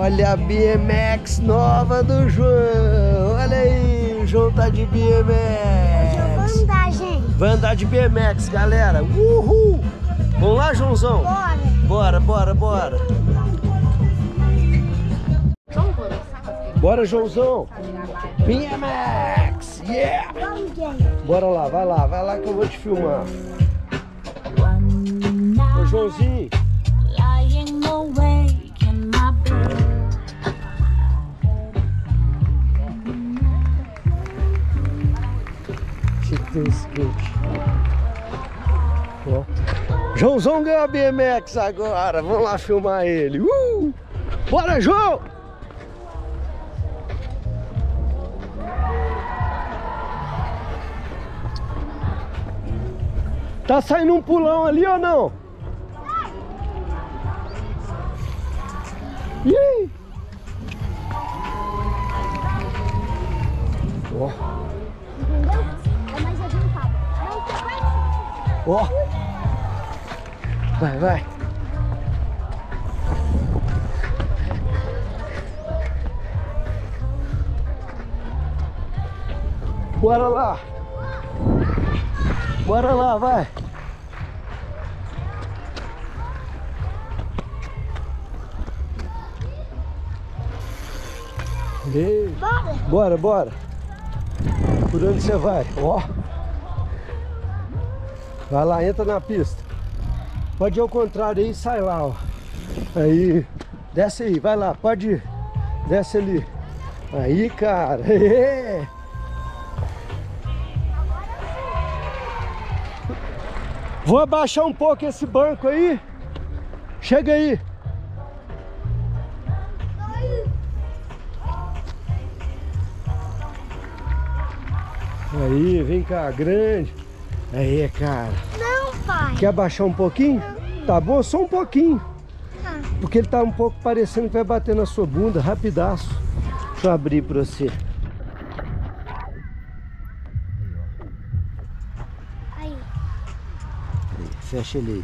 Olha a BMX nova do João. Olha aí, o João tá de BMX. Hoje eu vou andar, gente. Vai andar de BMX, galera. Uhul! Vamos lá, Joãozão? Bora. Bora. Bora, Joãozão. BMX, yeah! Bora lá, vai lá que eu vou te filmar. Ô, Joãozinho. Tem skate. Ó. Joãozão ganhou a BMX agora. Vamos lá filmar ele. Bora, João! Tá saindo um pulão ali ou não? Ih! Ó. Ó, vai. Bora lá, vai. Ei. Bora. Por onde você vai? Ó. Vai lá, entra na pista. Pode ir ao contrário aí e sai lá, ó. Aí, desce aí, vai lá, pode ir. Desce ali. Aí, cara. Vou abaixar um pouco esse banco aí. Chega aí. Aí, vem cá, grande. Aí, cara. Não, pai. Quer abaixar um pouquinho? Não. Tá bom, só um pouquinho. Tá. Porque ele tá um pouco parecendo que vai bater na sua bunda, rapidaço. Deixa eu abrir pra você. Aí. Fecha ele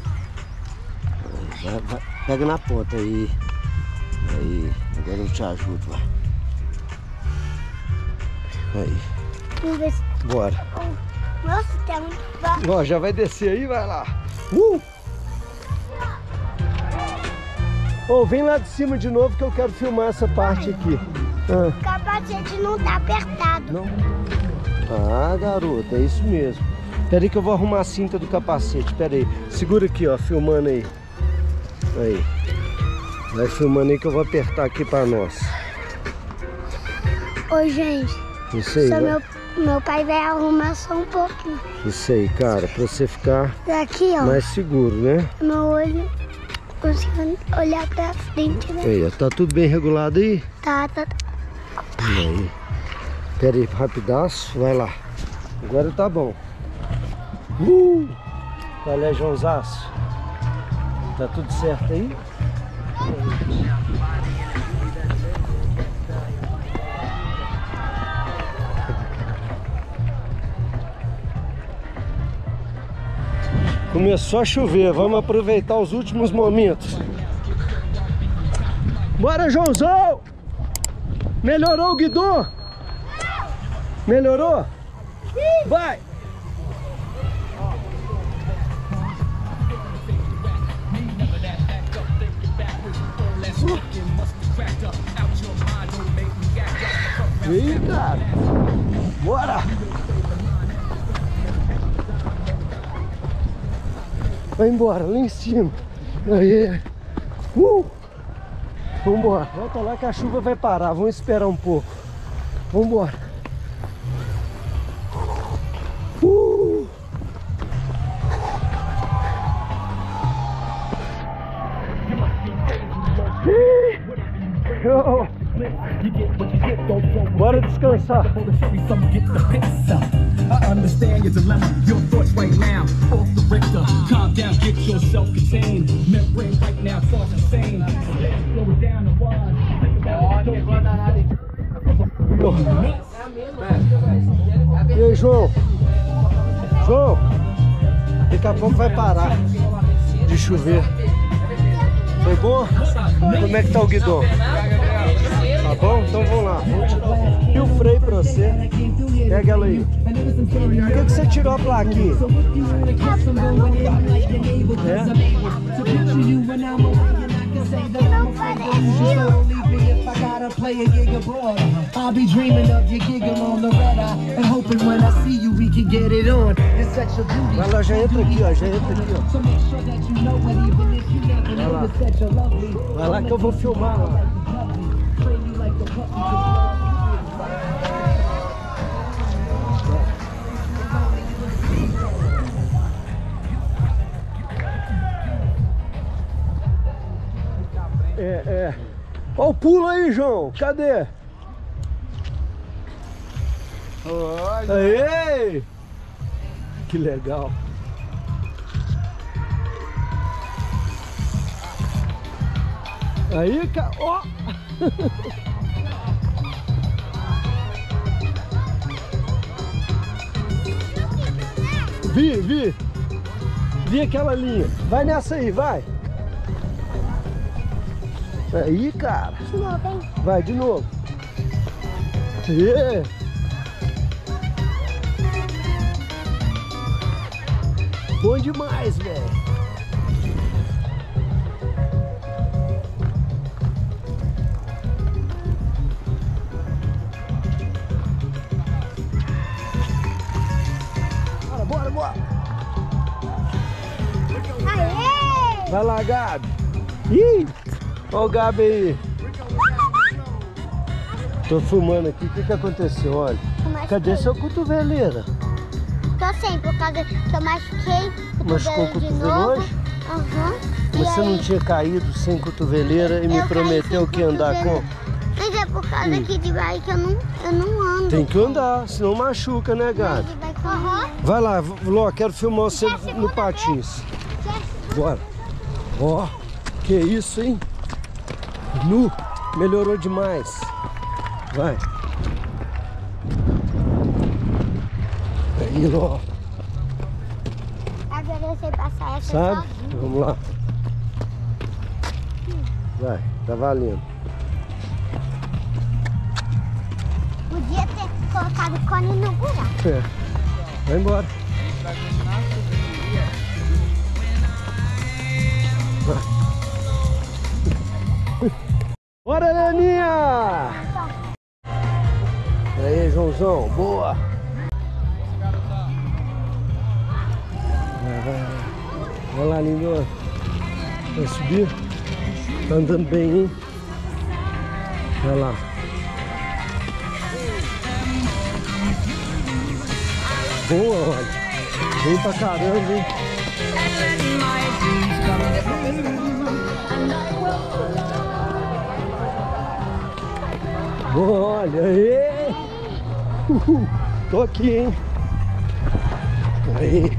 aí. Vai, pega na ponta aí. Aí, agora eu te ajudo lá. Aí. Vamos ver se... Bora. Nossa, tá muito baixo. Ó, já vai descer aí, vai lá. Vem lá de cima de novo que eu quero filmar essa parte aqui. O capacete não tá apertado. Não? Ah, garota, é isso mesmo. Espera aí que eu vou arrumar a cinta do capacete. Espera aí. Segura aqui, ó, filmando aí. Aí. Vai filmando aí que eu vou apertar aqui pra nós. Oi, gente. Isso aí, Só meu pai vai arrumar só um pouquinho. Isso aí, cara, pra você ficar Daqui, ó. mais seguro, né? Meu olho consigo olhar pra frente, né? Aí, ó, tá tudo bem regulado aí? Tá. Aí. Pera aí, rapidaço, vai lá. Agora tá bom. Olha, Joãozaço. Tá tudo certo aí? Começou a chover, vamos aproveitar os últimos momentos. Bora, Joãozão! Melhorou o guidão? Melhorou? Vai! Ih, cara! Bora! Vai embora, lá em cima. Aí. Vambora. Volta lá que a chuva vai parar. Vamos esperar um pouco. Vambora. Bora descansar. I understand your dilemma, your thoughts right now, off the Richter. Calm down, get yourself contained. Membrane right now, thoughts insane. Slow it down and wide. E aí, João? João, daqui a pouco vai parar de chover. Foi bom? Como é que tá o guidão? Tá bom? Então vamos lá. E o freio pra você? Pega ela aí. Por que você tirou a plaquinha? I'll be dreaming of you giggling on the red eye and hoping when I see you we can get it on. It's such a beauty. Vai lá, já entra aqui, ó. Já entra aqui, ó. So make sure that you know it even if you never know it's such a lovely. Vai lá que eu vou filmar lá. Train you like a puppy. Ó o pulo aí, João. Cadê? Olha. Aê! Que legal. Aí, cara. Ó! Vi aquela linha. Vai nessa aí, vai. Aí, cara. De novo, hein? Vai, de novo. Yeah. Bom demais, velho. Bora. Aê! Vai lá, Gabi. Ih! Olha o Gabi aí. Tô filmando aqui. O que aconteceu? Olha. Cadê sua cotoveleira? Tô sem, por causa que eu machuquei o Machucou o cotovelo de cotovelo novo. hoje? Aham. Mas você não tinha caído sem cotoveleira e me prometeu que ia andar com... Mas é por causa aqui de bike eu não ando. Tem que andar, senão machuca, né, Gabi? Vai lá, Ló, quero filmar você no patins. Bora. Ó, que isso, hein? Nu, melhorou demais. Vai. Aí, Ló. Agora eu sei passar essa Sabe? sozinha. Vamos lá. Vai, tá valendo. Podia ter colocado o cone no buraco. É. Vai embora. Bora, Leninha! Aí, Joãozão, boa! Vai lá, lindo. Vai subir? Tá andando bem, hein? Vai lá. Boa, olha. Vem pra caramba, hein? Boa, olha aí. Tô aqui, hein? Aí.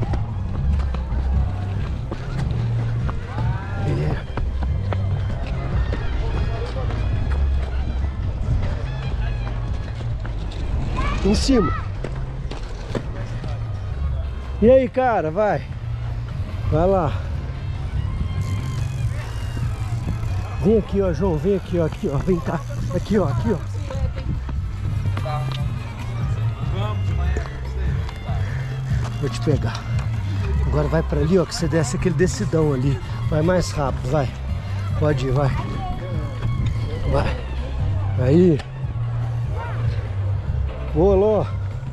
Em cima. E aí, cara, vai. Vai lá. Vem aqui, ó, João, vem aqui, ó, vem cá. Aqui, ó. Vou te pegar. Agora vai pra ali, ó, que você desce aquele descidão ali. Vai mais rápido, vai. Pode ir, vai. Vai. Aí. Boa, Ló.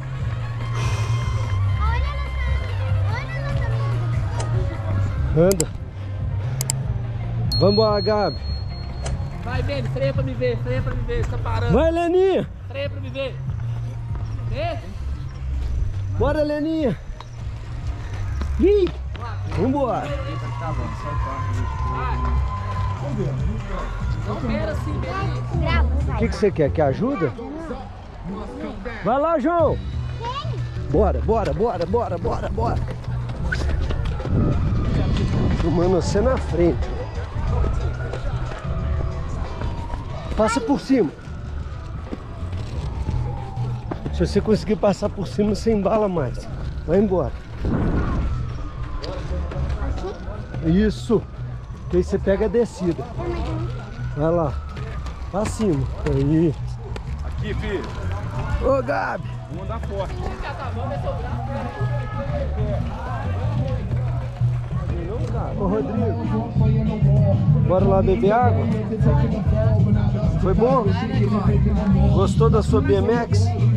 Anda. Vambora, Gabi. Vai, Beni, freia pra me ver, você tá parando. Vai, Leninha. Freia pra me ver. Vê? Bora, Leninha. Ih. Vambora. Não pera assim, Beni. O que você quer? Quer ajuda? Vai lá, João. Bora. Filmando você na frente. Passa por cima. Se você conseguir passar por cima, você embala mais. Vai embora. Isso. Que aí você pega a descida. Vai lá. Pra cima. Aí. Aqui, filho. Ô, Gabi. Vamos andar forte. Ô, Rodrigo. Bora lá beber água? Foi bom? Gostou da sua BMX?